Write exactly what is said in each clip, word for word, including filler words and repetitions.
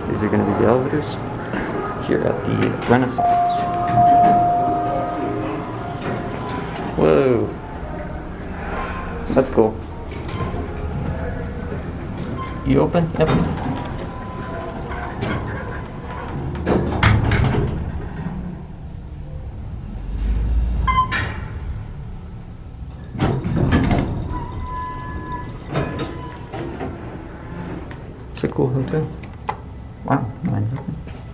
These are going to be the elevators here at the Renaissance. Whoa. That's cool. You open? Yep. It's a cool hotel. Wow, mine's open.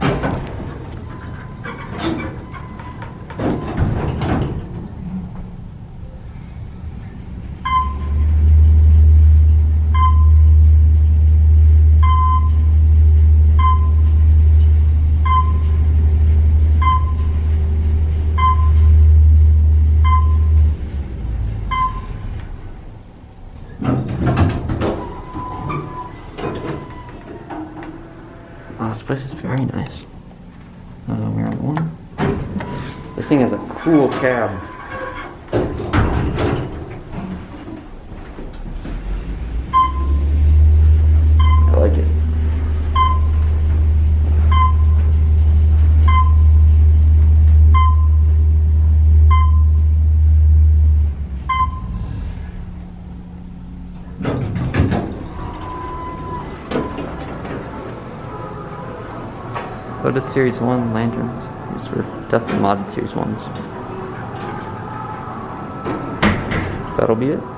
Oh, this place is very nice. Uh, we're on one. This thing has a cool cab. I like it. Lotus Series one lanterns. These were definitely modded Series ones. That'll be it.